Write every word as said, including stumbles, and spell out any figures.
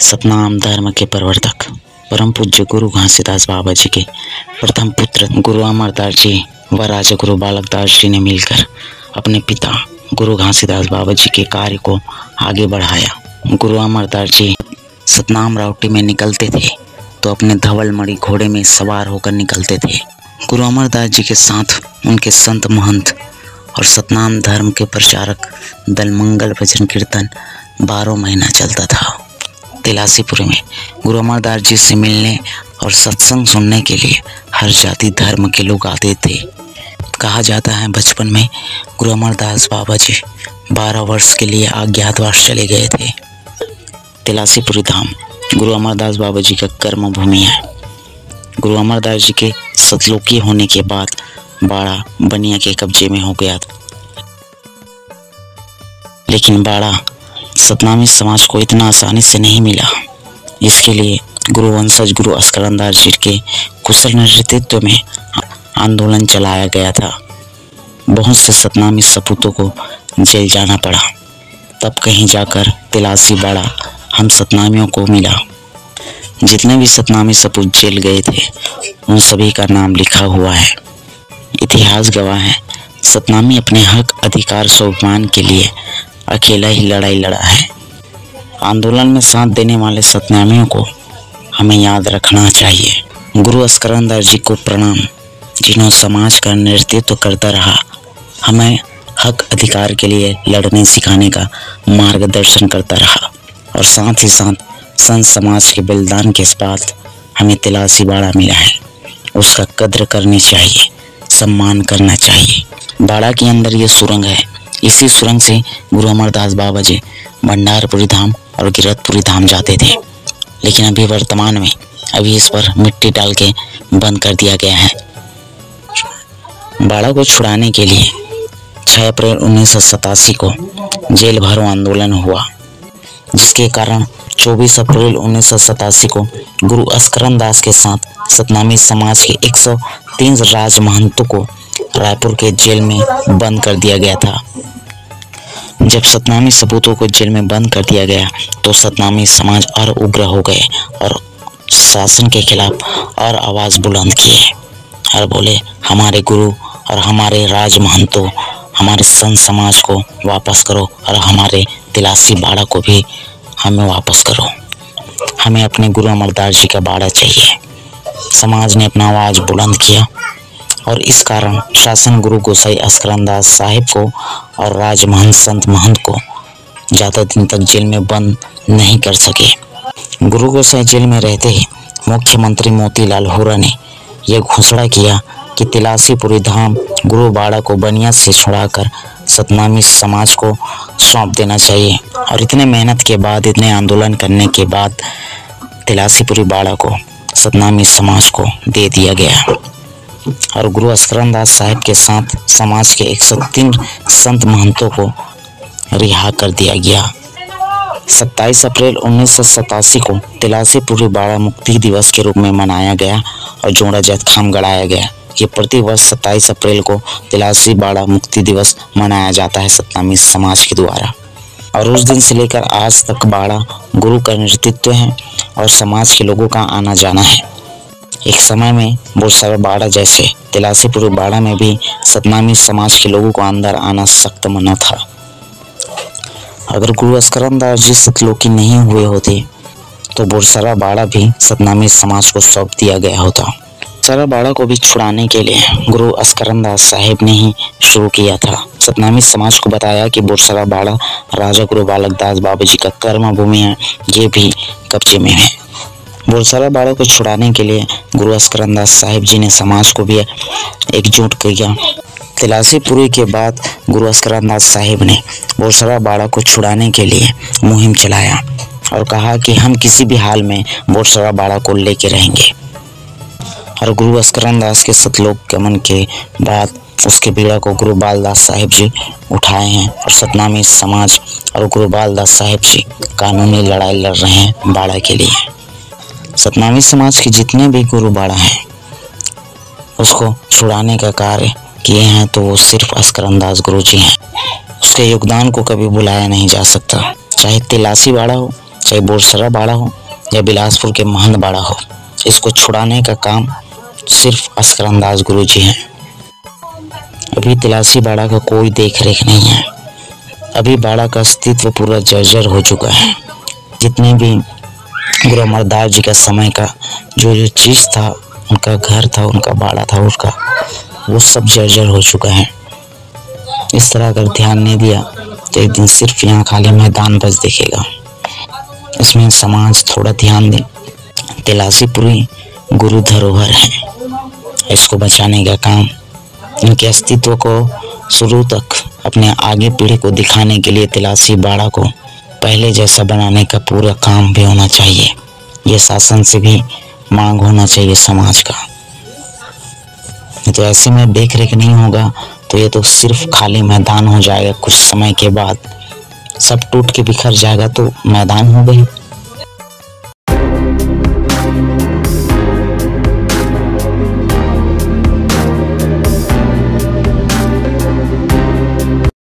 सतनाम धर्म के प्रवर्तक परम पूज्य गुरु घासीदास बाबा जी के प्रथम पुत्र गुरु अमरदास जी व राजा गुरु बालकदास जी ने मिलकर अपने पिता गुरु घासीदास बाबा जी के कार्य को आगे बढ़ाया। गुरु अमरदास जी सतनाम राउटी में निकलते थे तो अपने धवल मणि घोड़े में सवार होकर निकलते थे। गुरु अमरदास जी के साथ उनके संत महंत और सतनाम धर्म के प्रचारक दल मंगल भजन कीर्तन बारह महीना चलता था। तिलासीपुरी में गुरु अमरदास जी से मिलने और सत्संग सुनने के लिए हर जाति धर्म के लोग आते थे। कहा जाता है बचपन में गुरु अमरदास बाबा जी बारह वर्ष के लिए अज्ञातवास चले गए थे। तिलासीपुरी धाम गुरु अमरदास बाबा जी का कर्म भूमि है। गुरु अमरदास जी के सतलोकी होने के बाद बाड़ा बनिया के कब्जे में हो गया था, लेकिन बाड़ा सतनामी समाज को इतना आसानी से नहीं मिला। इसके लिए गुरु वंशज गुरु अस्करंदास जी के कुशल नेतृत्व में आंदोलन चलाया गया था। बहुत से सतनामी सपूतों को जेल जाना पड़ा। तब कहीं जाकर तिलासी बाड़ा हम सतनामियों को मिला। जितने भी सतनामी सपूत जेल गए थे उन सभी का नाम लिखा हुआ है। इतिहास गवाह है सतनामी अपने हक अधिकार स्वाभिमान के लिए अकेला ही लड़ाई लड़ा है। आंदोलन में साथ देने वाले सतनामियों को हमें याद रखना चाहिए। गुरु अस्करंदास जी को प्रणाम, जिन्होंने समाज का नेतृत्व करता रहा, हमें हक अधिकार के लिए लड़ने सिखाने का मार्गदर्शन करता रहा और साथ ही साथ संत समाज के बलिदान के बाद हमें तिलासी बाड़ा मिला है। उसका कद्र करनी चाहिए, सम्मान करना चाहिए। बाड़ा के अंदर ये सुरंग है। इसी सुरंग से गुरु अमरदास बाबा जी भंडारपुरी धाम और गिरधपुरी धाम जाते थे, लेकिन अभी वर्तमान में अभी इस पर मिट्टी डाल के बंद कर दिया गया है। बाड़ा को छुड़ाने के लिए छह अप्रैल उन्नीस सौ सतासी को जेल भरो आंदोलन हुआ, जिसके कारण चौबीस अप्रैल उन्नीस सौ सतासी को गुरु अस्करंदास के साथ सतनामी समाज के एक सौ तीन राज महंतों को रायपुर के जेल में बंद कर दिया गया था। जब सतनामी सपूतों को जेल में बंद कर दिया गया तो सतनामी समाज और उग्र हो गए और शासन के खिलाफ और आवाज़ बुलंद किए और बोले, हमारे गुरु और हमारे राज महंतों, हमारे संत समाज को वापस करो और हमारे तिलासी बाड़ा को भी हमें वापस करो। हमें अपने गुरु अमरदास जी का बाड़ा चाहिए। समाज ने अपना आवाज़ बुलंद किया और इस कारण शासन गुरु गोसाई अस्करंदास साहिब को और राज महंत संत महंत को ज़्यादा दिन तक जेल में बंद नहीं कर सके। गुरु गोसाई जेल में रहते ही मुख्यमंत्री मोतीलाल होरा ने यह घोषणा किया कि तिलासीपुरी धाम गुरु बाड़ा को बनिया से छुड़ाकर सतनामी समाज को सौंप देना चाहिए। और इतने मेहनत के बाद, इतने आंदोलन करने के बाद तिलासीपुरी बाड़ा को सतनामी समाज को दे दिया गया और गुरु अस्करंदास साहिब के साथ समाज के एक सौ तीन संत महंतों को रिहा कर दिया गया। सत्ताईस अप्रैल उन्नीस सौ सतासी को तिलासीपुरी बाड़ा मुक्ति दिवस के रूप में मनाया गया और जोड़ा जैत खाम गड़ाया गया। ये प्रति वर्ष सत्ताईस अप्रैल को तिलासी बाड़ा मुक्ति दिवस मनाया जाता है सतनामी समाज के द्वारा। और उस दिन से लेकर आज तक बाड़ा गुरु का नेतृत्व है और समाज के लोगों का आना जाना है। एक समय में बोरसरा बाड़ा जैसे तिलासीपुरी बाड़ा में भी सतनामी समाज के लोगों को अंदर आना सख्त मना था। अगर गुरु अस्करंदास जी सतलोकी नहीं हुए होते तो बोरसरा बाड़ा भी सतनामी समाज को सौंप दिया गया होता। बोरसरा बाड़ा को भी छुड़ाने के लिए गुरु अस्करंदास साहिब ने ही शुरू किया था। सतनामी समाज को बताया कि बोरसरा बाड़ा राजा गुरु बालकदास बाबा जी का कर्म भूमि है, ये भी कब्जे में है। बोरसरा बाड़ा को छुड़ाने के लिए गुरु अस्करंदास साहिब जी ने समाज को भी एकजुट किया। तिलासीपुरी के बाद गुरु अस्करंदास साहिब ने बोरसरा बाड़ा को छुड़ाने के लिए मुहिम चलाया और कहा कि हम किसी भी हाल में बोरसरा बाड़ा को लेके रहेंगे। और गुरु अस्करंदास के सतलोक गमन के बाद उसके बीड़ा को गुरु बालदास साहिब जी उठाए हैं और सतनामी समाज और गुरु बालदास साहिब जी कानूनी लड़ाई लड़ रहे हैं बाड़ा के लिए। सतनामी समाज के जितने भी गुरु बाड़ा हैं उसको छुड़ाने का कार्य किए हैं तो वो सिर्फ अस्करंदास गुरु जी हैं। उसके योगदान को कभी भुलाया नहीं जा सकता। चाहे तिलासी बाड़ा हो चाहे बोरसरा बाड़ा हो या बिलासपुर के महंत बाड़ा हो, इसको छुड़ाने का काम सिर्फ अस्करंदाज गुरु जी हैं। अभी तिलासी बाड़ा का कोई देख रेख नहीं है। अभी बाड़ा का अस्तित्व पूरा जर्जर हो चुका है। जितने भी गुरु अमरदास जी का समय का जो जो चीज़ था, उनका घर था, उनका बाड़ा था, उसका वो सब जर्जर हो चुका है। इस तरह अगर ध्यान नहीं दिया तो एक दिन सिर्फ यहाँ खाली मैदान बस दिखेगा। इसमें समाज थोड़ा ध्यान दे। तिलासीपुरी गुरु धरोहर है, इसको बचाने का काम, इनके अस्तित्व को शुरू तक अपने आगे पीढ़ी को दिखाने के लिए तिलासी बाड़ा को पहले जैसा बनाने का पूरा काम भी होना चाहिए। ये शासन से भी मांग होना चाहिए समाज का। तो ऐसे में देख रेख नहीं होगा तो ये तो सिर्फ खाली मैदान हो जाएगा। कुछ समय के बाद सब टूट के बिखर जाएगा तो मैदान हो गई।